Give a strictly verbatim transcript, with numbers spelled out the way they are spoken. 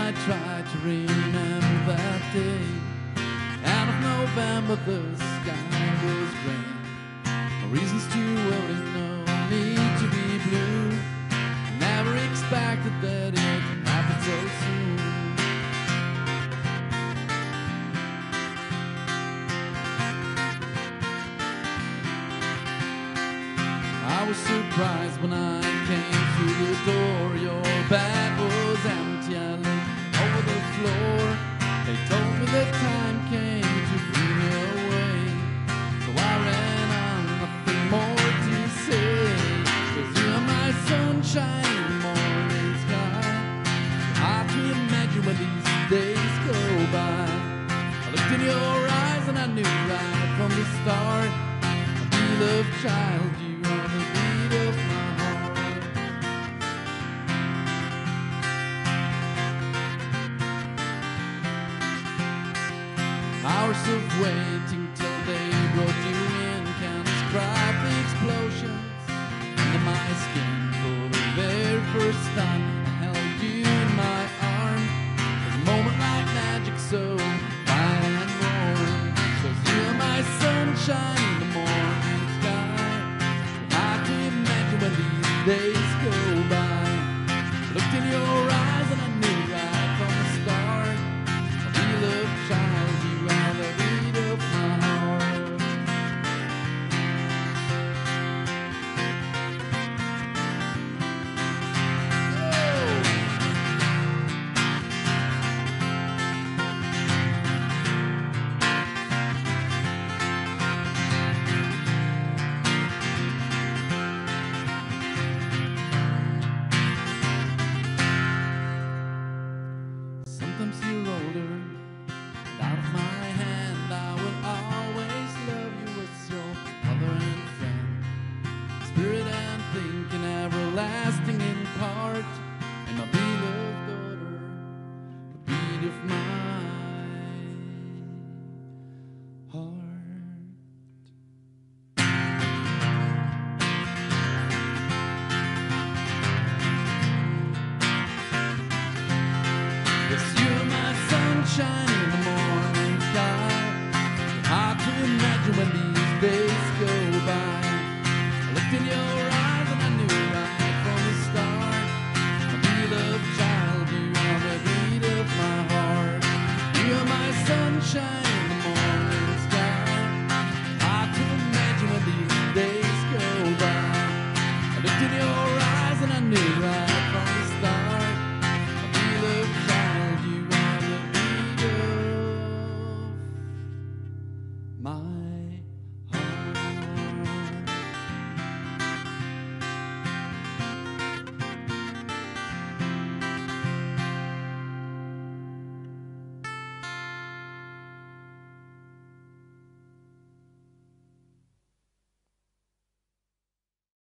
I try to remember that day. Out of November the sky was gray. No reasons to worry, no need to be blue. Never expected that it happened so soon. I was surprised when I came through the door. Your bed was empty, I looked over the floor. They told me that time came to bring me away. So I ran on, nothing more to say. 'Cause you're my sunshine in the morning sky. Hard to imagine when these days go by. I looked in your eyes and I knew right from the start, my beloved child, you are the beat of my heart. Hours of waiting till they brought you in, can't describe the explosions under my skin. For the very first time I held you in my arm. It was a moment like magic, so fine and warm. 'Cause you're my sunshine in the morning sky. Hard to imagine when these days go by. I looked in your eyes and I knew right from the start, my beloved child, you are the beat of my heart. Sometimes you're older, and out of my hand I will always love you as your mother and friend. Spirit and thinking everlasting in part, and my beloved daughter, the beat of my heart. Yes, you're my sunshine in the morning sky. Hard to imagine when these days go by. I looked in your eyes and I knew right from the start, my beloved child, you are the beat of my heart. You're my sunshine